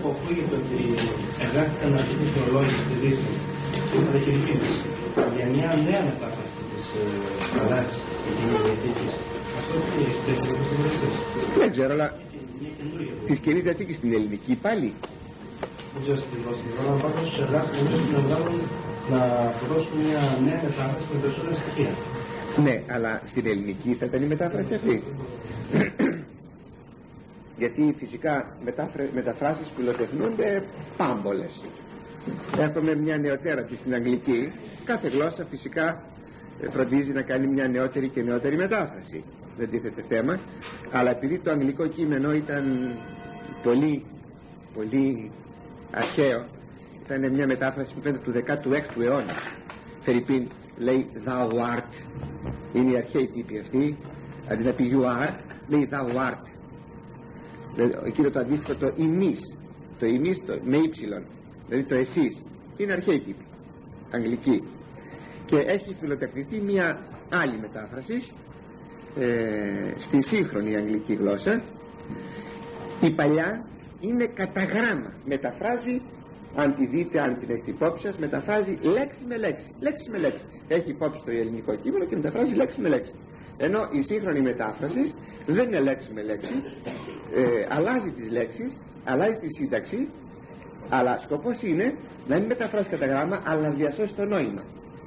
που ακούγεται ότι εργάστηκαν αρκετοί θεολόγοι στη Δύση, αλλά και Φιλίππινες, για μια νέα μετάφραση της Παλαιάς Διαθήκης. Αυτό τι έχετε πιστεύετε? Δεν ξέρω, αλλά της Καινής Διαθήκης στην ελληνική πάλι. Δεν ξέρω στην γλώσσα, αλλά πάντως εργάστηκαν να βγάλουν, να προδώσουν μια νέα μετάφραση με περισσότερα στοιχεία. Ναι, αλλά στην ελληνική θα ήταν η μετάφραση αυτή. Γιατί φυσικά μεταφράσεις πυλοτεχνούνται πάμπολες. Έχουμε μια νεωτέρα και στην αγγλική. Κάθε γλώσσα φυσικά φροντίζει να κάνει μια νεότερη και νεότερη μετάφραση. Δεν τίθεται θέμα. Αλλά επειδή το αγγλικό κείμενο ήταν πολύ αρχαίο, ήταν μια μετάφραση που φαίνεται του 16ου αιώνα. Φερρυπίν λέει thou art, είναι η αρχαίοι τύποι αυτή. Αντί να πει you are, λέει thou art. Εκείνο το αντίστοιχο το ημείς, το ημείς με ύψιλον, δηλαδή το εσείς, είναι αρχαίοι τύποι, αγγλική. Και έχει φιλοτεχνηθεί μια άλλη μετάφραση στη σύγχρονη αγγλική γλώσσα. Η παλιά είναι κατά γράμμα, μεταφράζει, αν τη δείτε, αν την έχετε υπόψη σας, μεταφράζει λέξη με λέξη, λέξη με λέξη. Έχει υπόψη το ελληνικό κείμενο και μεταφράζει λέξη με λέξη. Ενώ η σύγχρονη μετάφραση δεν είναι λέξη με λέξη, αλλάζει τις λέξεις, αλλάζει τη σύνταξη, αλλά σκοπός είναι να μην μεταφράσει κατά γράμμα, αλλά να διασώσει το νόημα.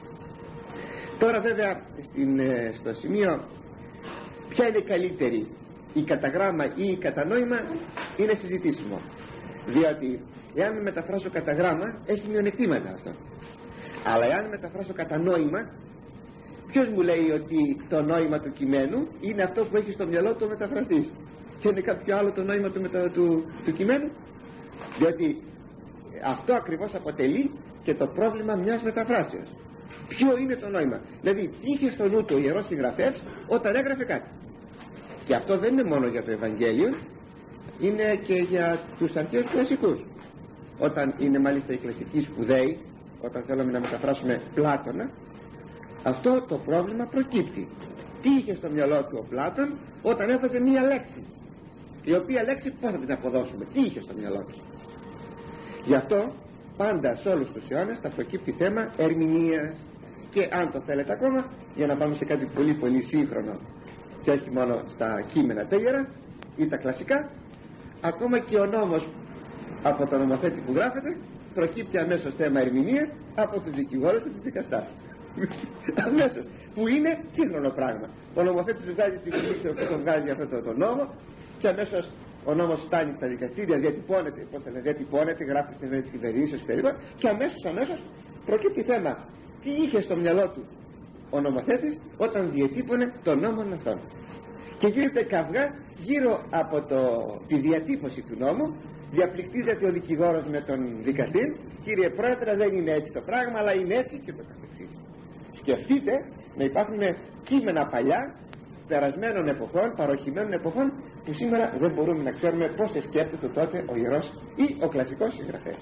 Τώρα βέβαια στο σημείο ποια είναι καλύτερη, η κατά γράμμα ή η κατά νόημα, είναι συζητήσιμο. Διότι εάν μεταφράσω κατά γράμμα έχει μειονεκτήματα αυτό, αλλά εάν μεταφράσω κατά νόημα, ποιος μου λέει ότι το νόημα του κειμένου είναι αυτό που έχει στο μυαλό του ο μεταφραστής και είναι κάποιο άλλο το νόημα του κειμένου? Διότι αυτό ακριβώς αποτελεί και το πρόβλημα μιας μεταφράσεως. Ποιο είναι το νόημα? Δηλαδή τι είχε στο νου του ο Ιερός Συγγραφέας όταν έγραφε κάτι. Και αυτό δεν είναι μόνο για το Ευαγγέλιο, είναι και για τους αρχαίους κλασικούς. Όταν είναι μάλιστα οι κλασικοί σπουδαίοι, όταν θέλουμε να μεταφράσουμε Πλάτωνα, αυτό το πρόβλημα προκύπτει. Τι είχε στο μυαλό του ο Πλάτων όταν έβαζε μία λέξη, η οποία λέξη πώς θα την αποδώσουμε, τι είχε στο μυαλό του? Γι' αυτό πάντα σε όλους τους αιώνες θα προκύπτει θέμα ερμηνείας. Και αν το θέλετε ακόμα, για να πάμε σε κάτι πολύ πολύ σύγχρονο και όχι μόνο στα κείμενα τέγερα ή τα κλασικά, ακόμα και ο νόμος από τον νομοθέτη που γράφεται προκύπτει αμέσως θέμα ερμηνείας από τους δικηγόρους και τους δικαστάς. Αμέσως, που είναι σύγχρονο πράγμα. Ο νομοθέτης βγάζει στην εξήγηση που βγάζει αυτό το νόμο και αμέσως ο νόμος φτάνει στα δικαστήρια, διατυπώνεται, γράφει στην ευαίσθηση της κυβερνήσεως κτλ. Και αμέσως προκύπτει θέμα. Τι είχε στο μυαλό του ο νομοθέτης όταν διατύπωνε τον νόμο αυτόν? Και γίνεται καυγάς γύρω από τη διατύπωση του νόμου. Διαπληκτίζεται ο δικηγόρος με τον δικαστή. Κύριε Πρόεδρε, δεν είναι έτσι το πράγμα, αλλά είναι έτσι και το καθεξής. Σκεφτείτε να υπάρχουν κείμενα παλιά, περασμένων εποχών, παροχημένων εποχών, που σήμερα δεν μπορούμε να ξέρουμε πώς σκέφτεται τότε ο ιερός ή ο κλασικός συγγραφέας.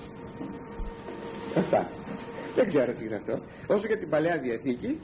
Αυτά. Δεν ξέρω τι είναι αυτό. Όσο για την Παλαιά Διαθήκη,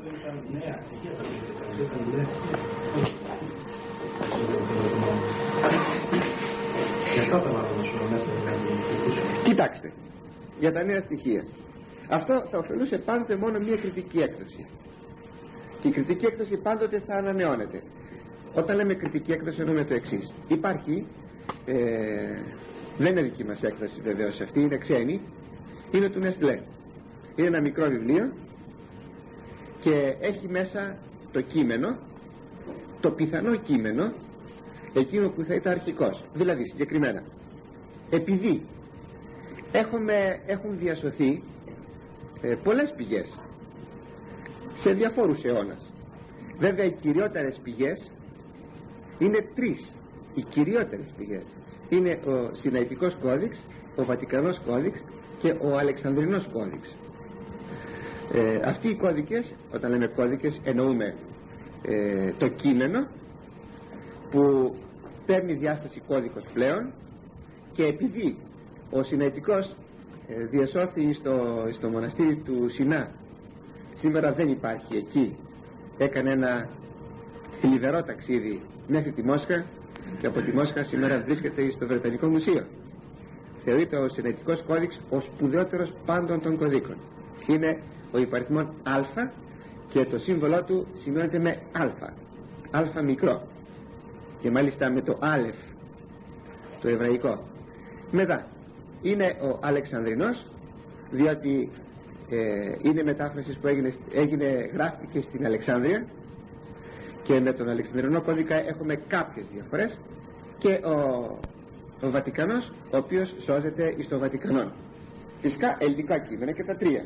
κοιτάξτε, για τα νέα στοιχεία, αυτό θα ωφελούσε πάντοτε μόνο μία κριτική έκδοση. Και η κριτική έκδοση πάντοτε θα ανανεώνεται. Όταν λέμε κριτική έκδοση εννοούμε το εξής. Υπάρχει, δεν είναι δική μας έκδοση βεβαίως αυτή, είναι ξένη, είναι του Νεστλέ. Είναι ένα μικρό βιβλίο και έχει μέσα το κείμενο, το πιθανό κείμενο, εκείνο που θα ήταν αρχικός. Δηλαδή συγκεκριμένα, επειδή έχουν διασωθεί πολλές πηγές σε διαφόρους αιώνας. Βέβαια οι κυριότερες πηγές είναι τρεις. Οι κυριότερες πηγές είναι ο Συναϊτικός Κώδικς, ο Βατικανός Κώδικς και ο Αλεξανδρινός Κώδικς. Αυτοί οι κώδικες, όταν λέμε κώδικες εννοούμε το κείμενο που παίρνει διάσταση κώδικος πλέον, και επειδή ο Συναϊτικός διασώθη στο μοναστήρι του Σινά, σήμερα δεν υπάρχει εκεί, έκανε ένα θλιβερό ταξίδι μέχρι τη Μόσχα και από τη Μόσχα σήμερα βρίσκεται στο Βρετανικό Μουσείο. θεωρείται ο Συνετικός Κώδικς ο σπουδαιότερος πάντων των κωδίκων. Είναι ο υπαριθμόν α και το σύμβολό του σημειώνεται με α μικρό, και μάλιστα με το άλεφ το εβραϊκό. Μετά είναι ο Αλεξανδρινός, διότι είναι μετάφραση που γράφτηκε στην Αλεξάνδρεια, και με τον Αλεξανδρινό κώδικα έχουμε κάποιες διαφορές, και ο Βατικανός, ο οποίος σώζεται στο Βατικανό. Φυσικά ελληνικά κείμενα και τα τρία.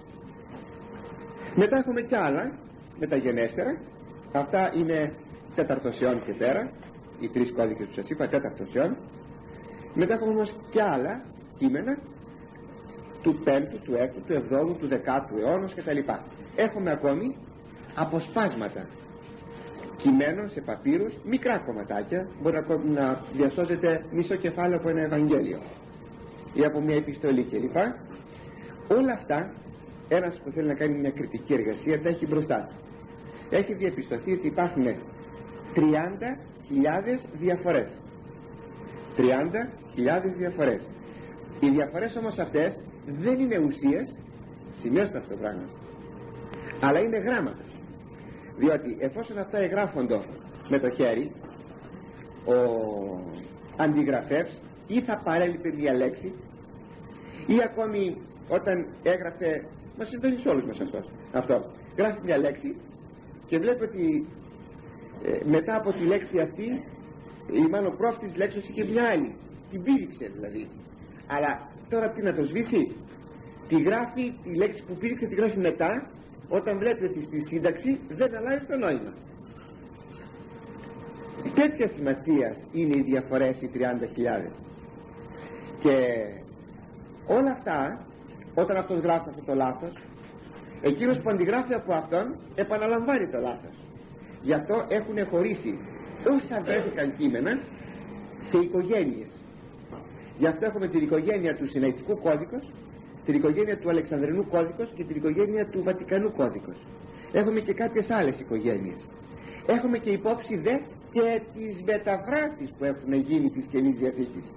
Μετά έχουμε κι άλλα μεταγενέστερα, αυτά είναι τέταρτος αιών και πέρα, οι τρεις κώδικες που σας είπα, τέταρτος αιών. Μετά έχουμε όμως κι άλλα κείμενα του 5ου, του 6ου, του 7ου, του 10ου αιώνα κτλ. Έχουμε ακόμη αποσπάσματα κειμένων σε παπύρους, μικρά κομματάκια, μπορεί να διασώζεται μισό κεφάλαιο από ένα Ευαγγέλιο ή από μια επιστολή κλπ. Όλα αυτά, ένας που θέλει να κάνει μια κριτική εργασία τα έχει μπροστά του. Έχει διαπιστωθεί ότι υπάρχουν 30.000 διαφορές. 30.000 διαφορές. Οι διαφορές όμως αυτές δεν είναι ουσίες, σημειώστε αυτό το πράγμα, αλλά είναι γράμματα. Διότι εφόσον αυτά εγγράφονται με το χέρι, ο αντιγραφεύς ή θα παρέλειπε μια λέξη, ή ακόμη όταν έγραφε, μας συμβαίνει σε όλους μας αυτό, γράφει μια λέξη και βλέπει ότι μετά από τη λέξη αυτή, ή μάλλον πρόφ της λέξης είχε μια άλλη, την πήδηξε δηλαδή, αλλά τώρα τι να το σβήσει, τη γράφει, τη λέξη που πήδηξε τη γράφει μετά, όταν βλέπει ότι στη σύνταξη δεν αλλάζει το νόημα. Τέτοια σημασία είναι οι διαφορές οι 30.000, και όλα αυτά, όταν αυτός γράφει αυτό το λάθος, εκείνος που αντιγράφει από αυτόν επαναλαμβάνει το λάθος. Γι' αυτό έχουν χωρίσει όσα βρέθηκαν κείμενα σε οικογένειες. Γι' αυτό έχουμε την οικογένεια του Συναιτικού Κώδικος, την οικογένεια του Αλεξανδρινού Κώδικος και την οικογένεια του Βατικανού Κώδικος. Έχουμε και κάποιες άλλες οικογένειες. Έχουμε και υπόψη δε και τις μεταφράσεις που έχουν γίνει της Καινής Διαθήκης.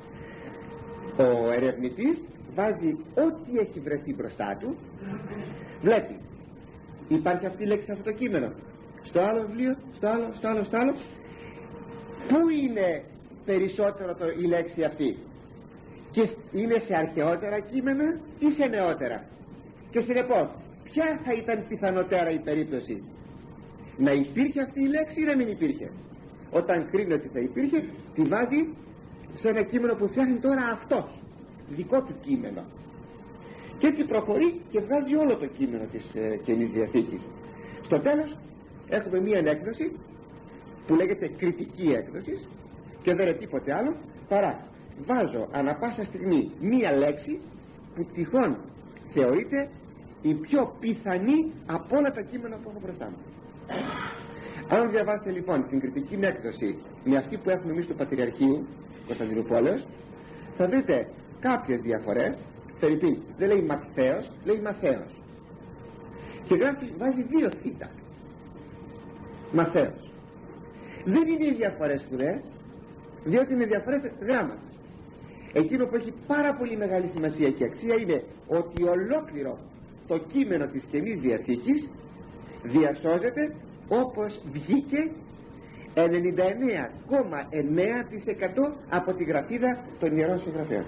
Ο ερευνητής βάζει ό,τι έχει βρεθεί μπροστά του, βλέπει υπάρχει αυτή η λέξη σε αυτό το κείμενο, στο άλλο βιβλίο, στο άλλο, πού είναι περισσότερο η λέξη αυτή, και είναι σε αρχαιότερα κείμενα ή σε νεότερα, και συνεπώς ποια θα ήταν πιθανότερα η περίπτωση, να υπήρχε αυτή η λέξη ή να μην υπήρχε. Όταν κρίνει ότι θα υπήρχε, τη βάζει σε ένα κείμενο που φτιάχνει τώρα αυτός, δικό του κείμενο, και έτσι προχωρεί και βγάζει όλο το κείμενο της Καινής Διαθήκης. Στο τέλος έχουμε μία έκδοση που λέγεται κριτική έκδοση, και δεν είναι τίποτε άλλο παρά βάζω ανα πάσα στιγμή μία λέξη που τυχόν θεωρείται η πιο πιθανή από όλα τα κείμενα που έχω μπροστά μου. Αν διαβάσετε λοιπόν την κριτική έκδοση με αυτή που έχουμε εμείς του Πατριαρχείου Κωνσταντινούπολεως, θα δείτε κάποιες διαφορές. Φερρυπίν, δεν λέει Μαθαίος, λέει Μαθαίος, και βάζει δύο θήτα, Μαθαίος. Δεν είναι οι διαφορές σπουδαίες, διότι είναι διαφορές γράμματα. Εκείνο που έχει πάρα πολύ μεγάλη σημασία και αξία είναι ότι ολόκληρο το κείμενο της Καινής Διαθήκης διασώζεται όπως βγήκε 99,9% από τη γραφίδα των Ιερών Συγγραφέων.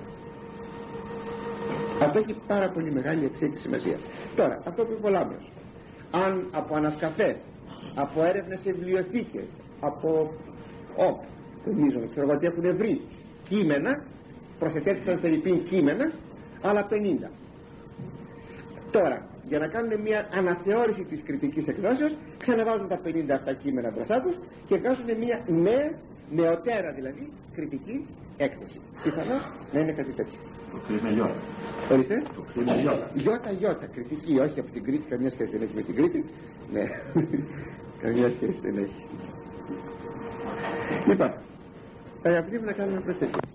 Αυτό έχει πάρα πολύ μεγάλη αξία και σημασία. Τώρα, αυτό που είπε ο Λάμπρος, αν από ανασκαφές, από έρευνες σε βιβλιοθήκες, από ξέρω ότι έχουν βρει κείμενα, προσετέθησαν φερρυπίν κείμενα, αλλά 50. Τώρα, για να κάνουν μια αναθεώρηση της κριτικής εκδόσεως, ξαναβάζουν τα 50 αυτά κείμενα μπροστά τους και βγάζουν μια νεωτέρα δηλαδή κριτική έκδοση. Πιθανώς να είναι κάτι τέτοιο. Το κλίμα Ιώτα. Ορίστε. Το κλίμα Ιώτα, κριτική, όχι από την Κρήτη, καμία σχέση δεν έχει με την Κρήτη. Ναι, καμία σχέση δεν έχει. Λοιπόν, αγαπητοί μου, να κάνουμε προσέγγιση.